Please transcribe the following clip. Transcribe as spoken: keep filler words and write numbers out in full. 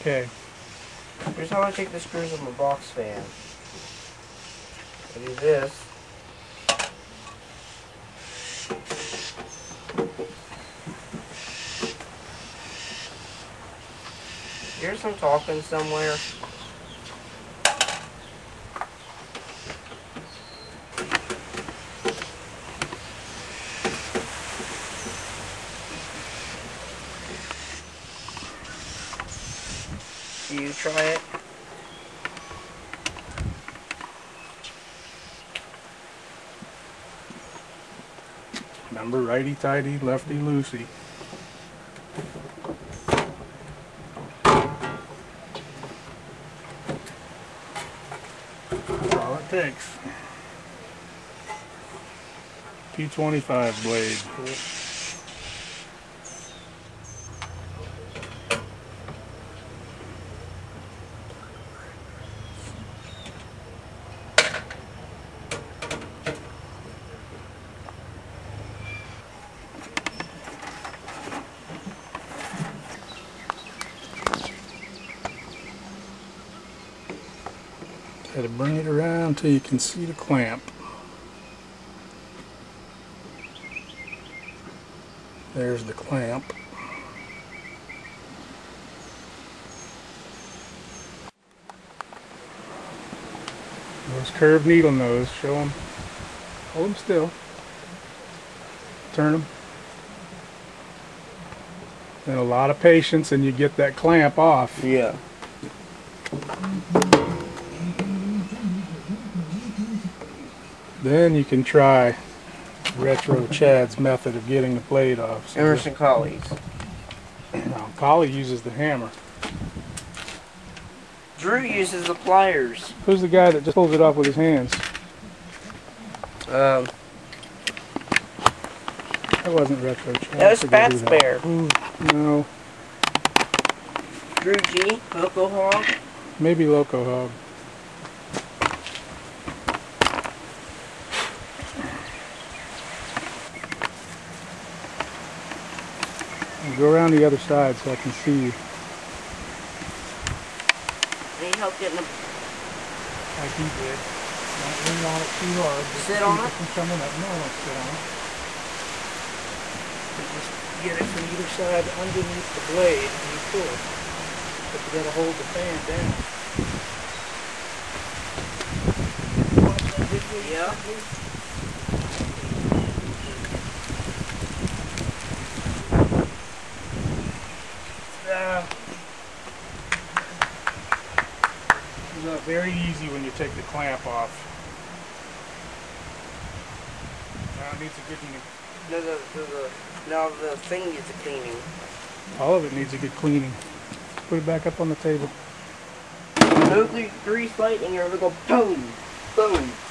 Okay. Here's how I take the screws of my box fan. I do this. Hear some talking somewhere. Do you try it? Remember, righty-tighty, lefty-loosey. That's all it takes. P twenty-five blade. Got to bring it around till you can see the clamp. There's the clamp. Those curved needle nose, show them. Hold them still. Turn them. And a lot of patience and you get that clamp off. Yeah. Then you can try Retro Chad's method of getting the blade off. So Emerson Collie's. now, Collie uses the hammer. Drew uses the pliers. Who's the guy that just pulls it off with his hands? Um, That wasn't Retro Chad. that was I forget who Fats that- Bear. Ooh, no, Drew G, Loco Hog. maybe Loco Hog. Go around the other side so I can see you. Need help getting the... Like he did. Don't lean on it too hard. Just Sit keep on it? from coming up. No, don't sit on it. You just get it from either side underneath the blade and you pull it. But you gotta hold the fan down. Yeah. Uh, it's not very easy when you take the clamp off. Now it needs a good cleaning. No, the, the, the, now the thing needs a cleaning. All of it needs a good cleaning. Put it back up on the table. No grease light and you're gonna go boom, boom.